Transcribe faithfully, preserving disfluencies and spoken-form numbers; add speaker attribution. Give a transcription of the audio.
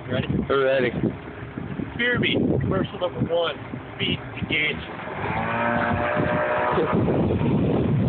Speaker 1: Ready?
Speaker 2: We're ready.
Speaker 1: Fear Me, commercial number one. Speed engage.